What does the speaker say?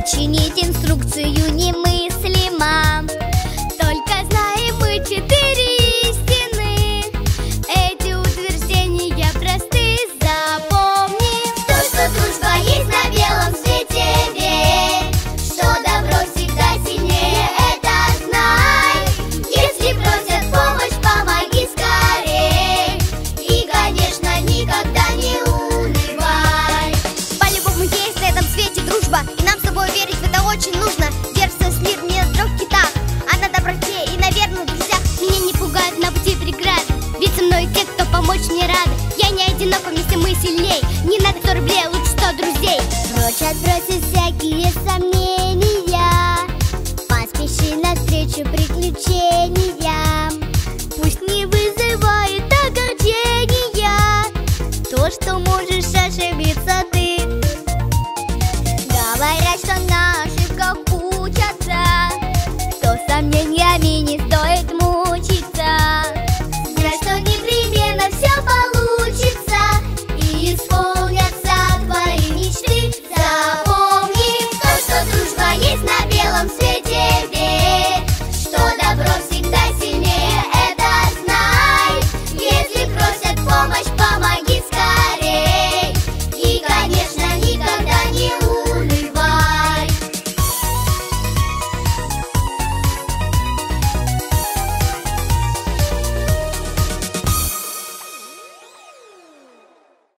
Сочинить инструкцию немыслимо. Только знаем мы 4 истины. Эти утверждения просты, запомни. То, что дружба есть на белом свете, верь. Что добро всегда сильнее, это знай. Если просят помощь, помоги скорей. И, конечно, никогда не унывай. По-любому есть на этом свете дружба, и нам с тобой верить в это очень нужно. Держится мир не на 3 китах, а на доброте и на верных друзьях. Меня не пугают на пути преграды, ведь со мной те, кто помочь мне рады. Я не одинок, вместе мы сильней. Не надо 100 рублей, лучше 100 друзей. Прочь отбросить всякие сомнения.